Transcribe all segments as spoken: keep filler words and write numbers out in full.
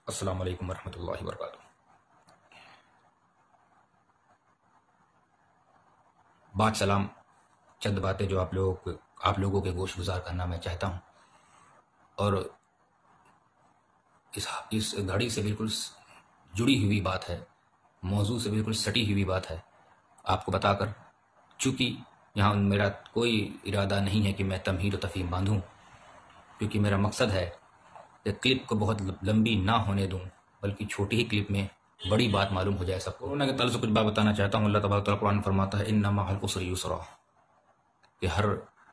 السلام علیکم ورحمۃ اللہ وبرکاتہ۔ بات سلام چند باتیں جو آپ لوگوں کو آپ لوگوں کے گوش گزار کرنا میں چاہتا ہوں، اور اس اس گھڑی سے بالکل جڑی ہوئی بات ہے، موضوع سے بالکل سٹی ہوئی بات ہے آپ کو بتا کر، چونکہ یہاں میرا کوئی ارادہ نہیں ہے کہ میں تمہید و تفہیم باندھوں، کیونکہ میرا مقصد ہے کہ کلپ کو بہت لمبی نہ ہونے دوں، بلکہ چھوٹی ہی کلپ میں بڑی بات معلوم ہو جائے سب کو۔ کورونا کے تعلق سے کچھ بات بتانا چاہتا ہوں۔ اللہ تبارک و تعالیٰ قرآن فرماتا ہے ان مع العسر یسرا، کہ ہر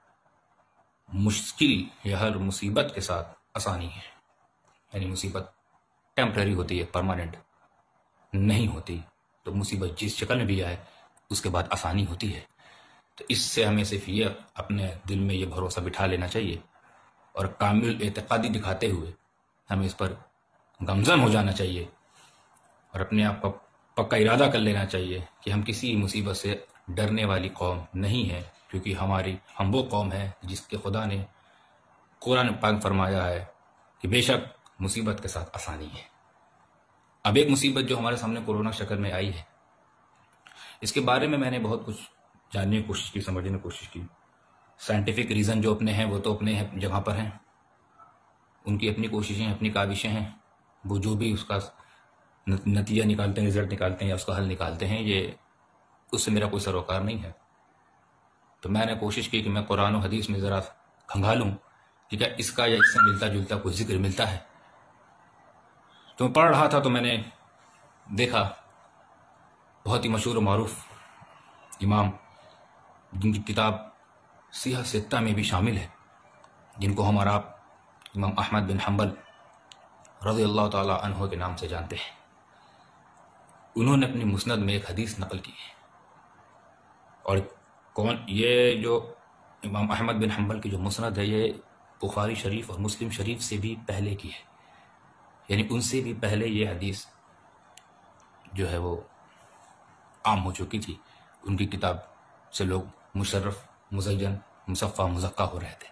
مشکل یا ہر مصیبت کے ساتھ آسانی ہے، یعنی مصیبت ٹیمپرری ہوتی ہے، پرماننٹ نہیں ہوتی۔ تو مصیبت جس شکل میں بھی آئے اس کے بعد آسانی ہوتی ہے۔ تو اس سے ہمیں صرف یہ اپنے دل میں یہ بھروسہ بٹھا لینا چاہیے، اور کامل اعتقادی دکھاتے ہوئے ہمیں اس پر گمزن ہو جانا چاہیے، اور اپنے آپ کا پکا ارادہ کر لینا چاہیے کہ ہم کسی مصیبت سے ڈرنے والی قوم نہیں ہے، کیونکہ ہماری ہم وہ قوم ہے جس کے خدا نے قرآن پاک فرمایا ہے کہ بے شک مصیبت کے ساتھ آسانی ہے۔ اب ایک مصیبت جو ہمارے سامنے کورونا شکل میں آئی ہے، اس کے بارے میں میں نے بہت کچھ جاننے کی کوشش کی، سمجھنے کی کوشش کی۔ سائنٹیفک ریزن جو اپنے ہیں وہ تو اپنے جگہ پر ہیں، ان کی اپنی کوششیں اپنی کاوشیں ہیں، وہ جو بھی اس کا نتیجہ نکالتے ہیں، رزلٹ نکالتے ہیں یا اس کا حل نکالتے ہیں، یہ اس سے میرا کوئی سروکار نہیں ہے۔ تو میں نے کوشش کی کہ میں قرآن و حدیث میں ذرا کھنگالوں کہ کیا اس کا یا اس سے ملتا جلتا کوئی ذکر ملتا ہے۔ تو میں پڑھ رہا تھا تو میں نے دیکھا بہت ہی مشہور و معروف امام، جن کی کتاب سیاہ ستہ میں بھی شامل ہے، جن کو ہمارا امام احمد بن حنبل رضی اللہ تعالی عنہ کے نام سے جانتے ہیں، انہوں نے اپنی مسند میں ایک حدیث نقل کی ہے۔ اور کون یہ جو امام احمد بن حنبل کی جو مسند ہے، یہ بخاری شریف اور مسلم شریف سے بھی پہلے کی ہے، یعنی ان سے بھی پہلے یہ حدیث جو ہے وہ عام ہو چکی تھی، ان کی کتاب سے لوگ مشرف مزین مصفہ مزکہ ہو رہے تھے۔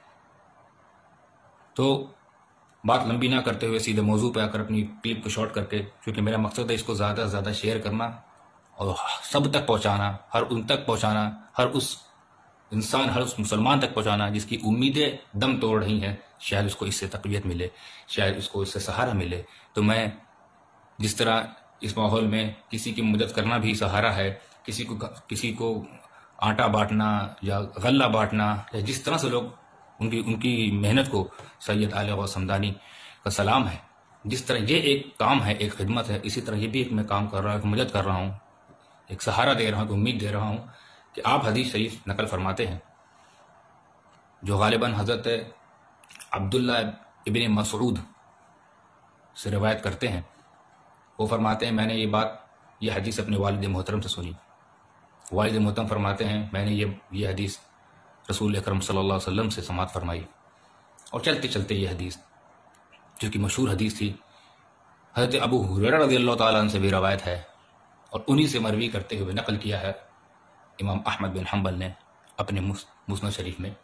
تو بات لمبی نہ کرتے ہوئے سیدھے موضوع پہ آ کر اپنی کلپ کو شارٹ کر کے، کیونکہ میرا مقصد ہے اس کو زیادہ سے زیادہ شیئر کرنا اور سب تک پہنچانا، ہر ان تک پہنچانا، ہر اس انسان ہر اس مسلمان تک پہنچانا جس کی امیدیں دم توڑ رہی ہیں، شاید اس کو اس سے تقویت ملے، شاید اس کو اس سے سہارا ملے۔ تو میں جس طرح اس ماحول میں کسی کی مدد کرنا بھی سہارا ہے، کسی کو کسی کو آٹا بانٹنا یا غلہ بانٹنا، یا جس طرح سے لوگ ان کی ان کی محنت کو سید آل غوث حمدانی کا سلام ہے، جس طرح یہ ایک کام ہے، ایک خدمت ہے، اسی طرح یہ بھی ایک میں کام کر رہا ہوں، ایک مدد کر رہا ہوں، ایک سہارا دے رہا ہوں، ایک امید دے رہا ہوں کہ آپ حدیث شریف نقل فرماتے ہیں جو غالباً حضرت عبداللہ ابن مسعود سے روایت کرتے ہیں۔ وہ فرماتے ہیں میں نے یہ بات یہ حدیث اپنے والد محترم سے سنی۔ والد محترم فرماتے ہیں میں نے یہ یہ حدیث رسول اکرم صلی اللہ علیہ وسلم سے سماعت فرمائی، اور چلتے چلتے یہ حدیث جو کہ مشہور حدیث تھی، حضرت ابو ہریرہ رضی اللہ تعالیٰ عنہ سے بھی روایت ہے، اور انہی سے مروی کرتے ہوئے نقل کیا ہے امام احمد بن حنبل نے اپنے مسند شریف میں،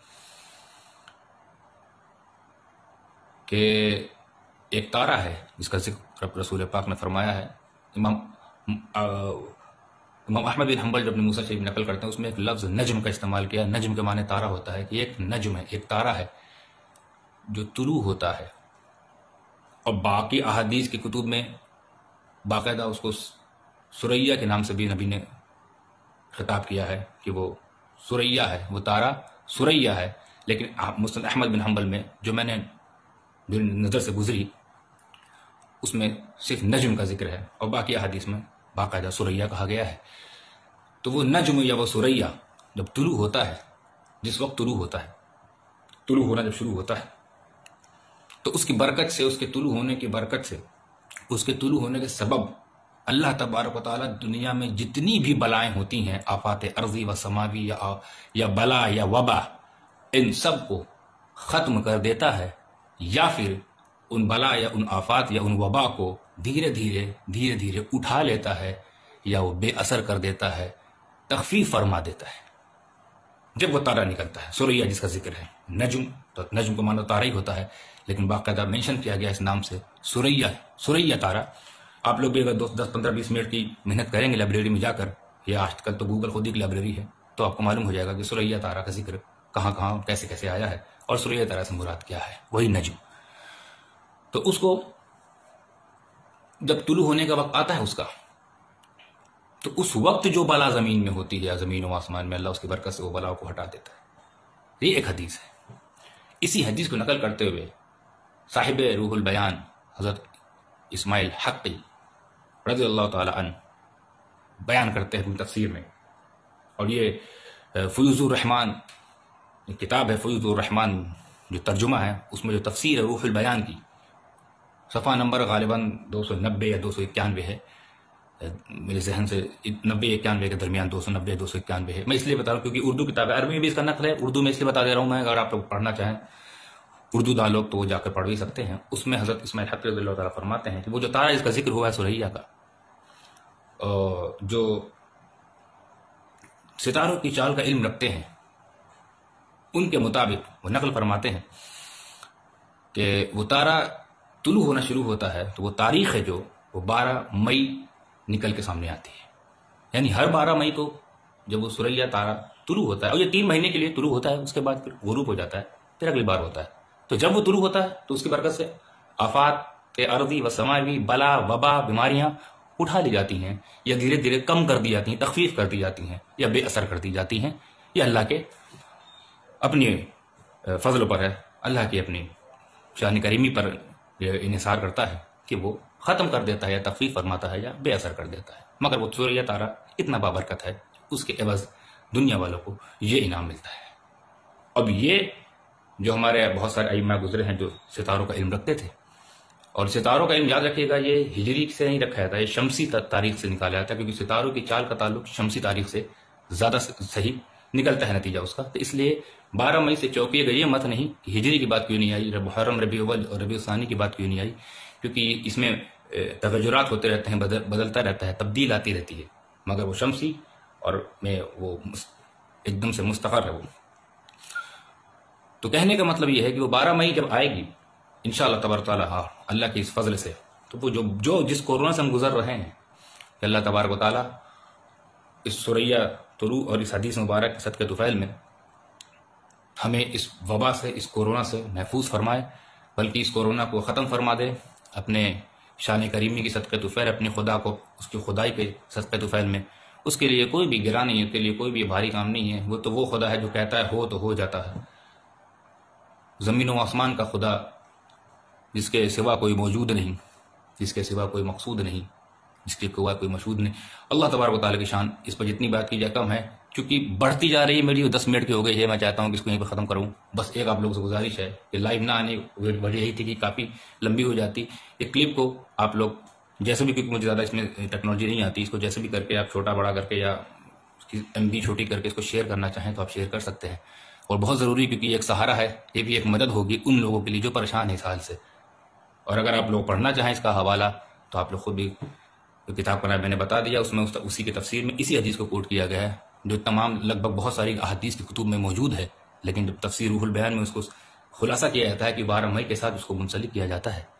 کہ ایک تارہ ہے جس کا ذکر رسول پاک نے فرمایا ہے۔ امام امام احمد بن حنبل جو اپنے مسند شریف نقل کرتے ہیں اس میں ایک لفظ نجم کا استعمال کیا۔ نجم کے معنی تارہ ہوتا ہے، کہ ایک نجم ہے، ایک تارہ ہے جو طلوع ہوتا ہے، اور باقی احادیث کی کتب میں باقاعدہ اس کو سریا کے نام سے بھی نبی نے خطاب کیا ہے کہ وہ سریا ہے، وہ تارہ سریا ہے، لیکن مسند احمد بن حنبل میں جو میں نے جو نظر سے گزری اس میں صرف نجم کا ذکر ہے، اور باقی احادیث میں باقاعدہ سریا کہا گیا ہے۔ تو وہ نجم یا وہ سریا جب طلوع ہوتا ہے، جس وقت طلوع ہوتا ہے، طلوع ہونا جب شروع ہوتا ہے، تو اس کی برکت سے، اس کے طلوع ہونے کی برکت سے، اس کے طلوع ہونے کے سبب اللہ تبارک و تعالیٰ دنیا میں جتنی بھی بلائیں ہوتی ہیں، آفات ارضی و سماوی یا یا بلا یا وبا، ان سب کو ختم کر دیتا ہے، یا پھر ان بلا یا ان آفات یا ان وبا کو دھیرے دھیرے دھیرے دھیرے اٹھا لیتا ہے، یا وہ بے اثر کر دیتا ہے، تخفیف فرما دیتا ہے۔ جب وہ تارا نکلتا ہے، سوریا جس کا ذکر ہے، نجم تو نجم کو مانو تارا ہی ہوتا ہے، لیکن باقاعدہ مینشن کیا گیا اس نام سے، سوریا ہے، سوریا تارا۔ آپ لوگ بھی اگر دس پندرہ بیس منٹ کی محنت کریں گے لائبریری میں جا کر، یا آج کل تو گوگل خود ہی کی لائبریری ہے، تو آپ کو معلوم ہو جائے گا کہ سوریا تارا کا ذکر کہاں کہاں کیسے کیسے آیا ہے، اور سوریا تارا سے مراد کیا ہے، وہی نجم۔ تو اس کو جب طلوع ہونے کا وقت آتا ہے اس کا، تو اس وقت جو بلا زمین میں ہوتی ہے، زمین و آسمان میں، اللہ اس کی برکت سے وہ بلا کو ہٹا دیتا ہے۔ یہ ایک حدیث ہے۔ اسی حدیث کو نقل کرتے ہوئے صاحب روح البیان حضرت اسماعیل حقی رضی اللہ تعالی عنہ بیان کرتے ہیں اپنی تفسیر میں، اور یہ فیوض الرحمان کتاب ہے، فیوض الرحمان جو ترجمہ ہے، اس میں جو تفسیر ہے روح البیان کی، صفحہ نمبر غالباً دو سو نبے یا دو سو اکیانوے ہے، میرے ذہن سے نبے اکیانوے کے درمیان دو سو نبے دو سو اکیانوے ہے۔ میں اس لیے بتا رہا ہوں کیونکہ اردو کتاب ہے، عربی میں بھی اس کا نقل ہے، اردو میں اس لیے بتا دے رہا ہوں میں، اگر آپ لوگ پڑھنا چاہیں اردو دان لوگ تو وہ جا کر پڑھ بھی سکتے ہیں۔ اس میں حضرت اسماعیل حقی رضی اللہ تعالیٰ فرماتے ہیں کہ وہ جو تارا اس کا ذکر ہوا ہے سوریا کا، جو ستاروں کی چال کا علم رکھتے ہیں، ان کے مطابق وہ نقل فرماتے ہیں کہ وہ تارا طلوع ہونا شروع ہوتا ہے تو وہ تاریخ ہے جو وہ بارہ مئی نکل کے سامنے آتی ہے، یعنی ہر بارہ مئی کو جب وہ سوریا تارا طلوع ہوتا ہے، اور یہ تین مہینے کے لیے طلوع ہوتا ہے، اس کے بعد پھر غروب ہو جاتا ہے، پھر اگلی بار ہوتا ہے۔ تو جب وہ طلوع ہوتا ہے تو اس کی برکت سے آفات ارضی و سماوی، بلا وبا، بیماریاں اٹھا لی جاتی ہیں، یا دھیرے دھیرے کم کر دی جاتی ہیں، تخفیف کر دی جاتی ہیں، یا بے اثر کر دی جاتی ہیں۔ یہ اللہ کے اپنی فضل پر ہے، اللہ کی اپنی شان کریمی پر انحصار کرتا ہے کہ وہ ختم کر دیتا ہے، یا تخفیف فرماتا ہے، یا بے اثر کر دیتا ہے۔ مگر وہ سوریا تارا اتنا بابرکت ہے، اس کے عوض دنیا والوں کو یہ انعام ملتا ہے۔ اب یہ جو ہمارے بہت سارے ائمہ گزرے ہیں جو ستاروں کا علم رکھتے تھے، اور ستاروں کا علم یاد رکھیے گا یہ ہجری سے نہیں رکھا جاتا ہے، یہ شمسی تاریخ سے نکالا جاتا ہے، کیونکہ ستاروں کی چال کا تعلق شمسی تاریخ سے زیادہ صحیح نکلتا ہے نتیجہ اس کا۔ تو اس لیے بارہ مئی سے چوکیے گا یہ مت نہیں کہ ہجری کی بات کیوں نہیں آئی، محرم، ربیع اول اور ربیع ثانی کی بات کیوں نہیں آئی، کیونکہ اس میں تغیرات ہوتے رہتے ہیں، بدلتا رہتا ہے، تبدیل آتی رہتی ہے، مگر وہ شمسی اور میں وہ ایک دم سے مستقر ہے وہ۔ تو کہنے کا مطلب یہ ہے کہ وہ بارہ مئی جب آئے گی انشاءاللہ تبارک تعالیٰ، ہاں اللہ کی اس فضل سے، تو وہ جو جو جس کورونا سے ہم گزر رہے ہیں، کہ اللہ تبارک و تعالیٰ اس سوریا طلوع اور اس حدیث مبارک کے صدقہ طفیل میں ہمیں اس وبا سے، اس کورونا سے محفوظ فرمائے، بلکہ اس کورونا کو ختم فرما دے اپنے شان کریمی کی صدقہ طفیل، اپنے خدا کو اس کی خدائی کے صدقہ طفیل میں۔ اس کے لیے کوئی بھی گرا نہیں ہے، اس کے لیے کوئی بھی بھاری کام نہیں ہے، وہ تو وہ خدا ہے جو کہتا ہے ہو تو ہو جاتا ہے، زمین و آسمان کا خدا جس کے سوا کوئی موجود نہیں، جس کے سوا کوئی مقصود نہیں، جس کے سوا کوئی مشہود نہیں۔ اللہ تبارک و تعالیٰ کی شان اس پر جتنی بات کی جائے کم ہے، کیونکہ بڑھتی جا رہی ہے میری، دس منٹ کی ہو گئی ہے، میں چاہتا ہوں کہ اس کو یہیں پہ ختم کروں۔ بس ایک آپ لوگوں سے گزارش ہے کہ لائیو نہ آنے وجہ یہی تھی کہ کافی لمبی ہو جاتی، ایک کلپ کو آپ لوگ جیسے بھی، کیونکہ مجھے زیادہ اس میں ٹیکنالوجی نہیں آتی، اس کو جیسے بھی کر کے آپ چھوٹا بڑا کر کے یا اس کی ایم بی چھوٹی کر کے اس کو شیئر کرنا چاہیں تو آپ شیئر کر سکتے ہیں، اور بہت ضروری، کیونکہ یہ ایک سہارا ہے، یہ بھی ایک مدد ہوگی ان لوگوں کے لیے جو پریشان ہیں اس حال سے۔ اور اگر آپ لوگ پڑھنا چاہیں اس کا حوالہ تو آپ لوگ خود بھی کتاب کا نام میں نے بتا دیا، اس میں اسی کی تفسیر میں اسی حدیث کو کوٹ کیا گیا ہے، جو تمام لگ بھگ بہت ساری احادیث کی کتب میں موجود ہے، لیکن جب تفسیر روح البیان میں اس کو خلاصہ کیا جاتا ہے کہ بارہ مئی کے ساتھ اس کو منسلک کیا جاتا ہے۔